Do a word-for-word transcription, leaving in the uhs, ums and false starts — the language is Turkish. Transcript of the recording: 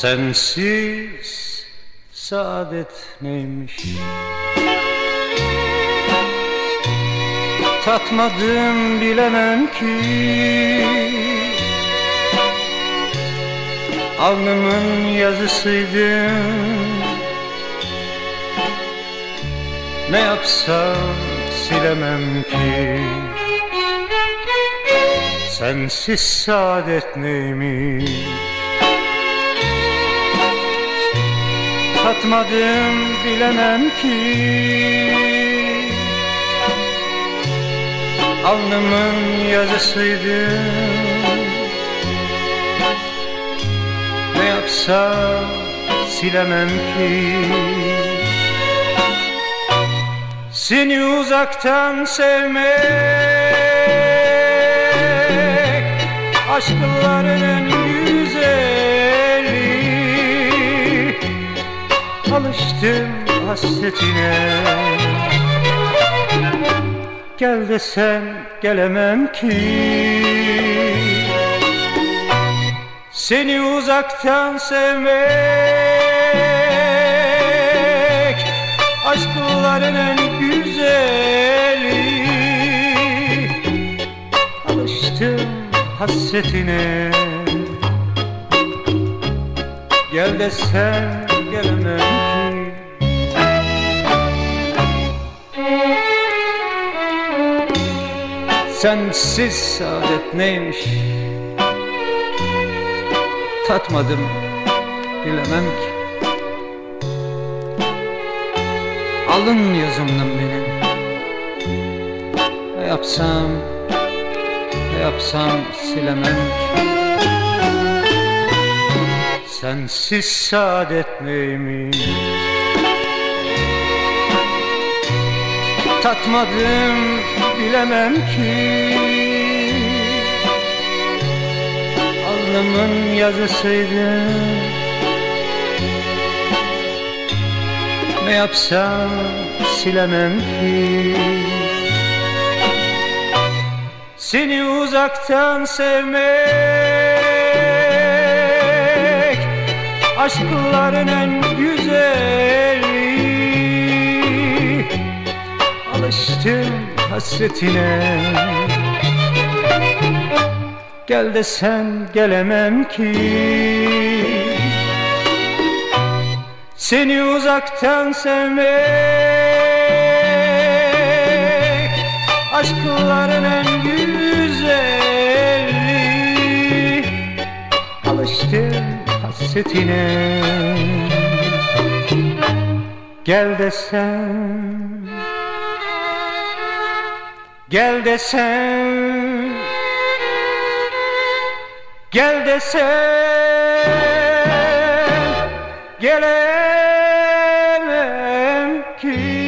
Sensiz saadet neymiş? Tatmadım bilemem ki. Alnımın yazısıydın. Ne yapsam silemem ki. Sensiz saadet neymiş? Tatmadım bilemem ki. Alnımın yazısıydın. Ne yapsam silemem ki. Seni uzaktan sevmek aşkların en güzeli. Alıştım hasretine. Gel desen gelemem ki. Seni uzaktan sevmek aşkların en güzeli. Alıştım hasretine. Gel desen gelemem ki. Sensiz saadet neymiş? Tatmadım bilemem ki. Alın yazımdan benim. Ne yapsam, ne yapsam silemem ki. Sensiz saadet neymiş? Tatmadım bilemem ki. Alnımın yazısıydın. Ne yapsam silemem ki. Seni uzaktan sevmek aşkların en güzeli. Alıştım hasretine. Gel desen gelemem ki. Seni uzaktan sevmek aşkların en güzeli. Alıştım hasretine. Gel desen, gel desen, gel desen gelemem ki.